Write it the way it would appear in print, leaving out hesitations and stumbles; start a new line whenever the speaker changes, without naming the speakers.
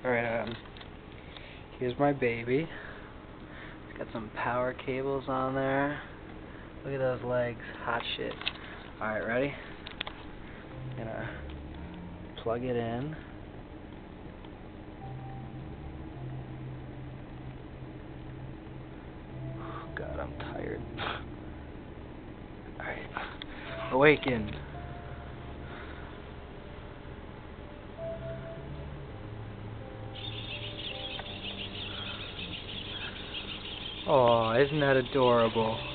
Alright, here's my baby. It's got some power cables on there. Look at those legs. Hot shit. Alright, ready? Gonna plug it in. God, I'm tired. Alright. Awaken. Oh, isn't that adorable?